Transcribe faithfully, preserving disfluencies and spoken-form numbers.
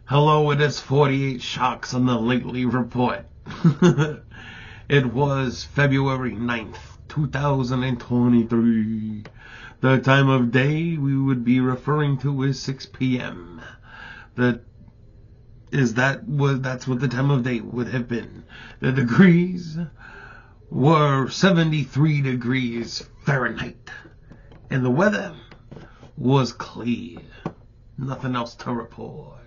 Hello, it is forty-eight Shocks on the Lately Report. It was February ninth, two thousand twenty-three. The time of day we would be referring to is six p m The is that was that's what the time of day would have been. The degrees were seventy-three degrees Fahrenheit, and the weather was clear. Nothing else to report.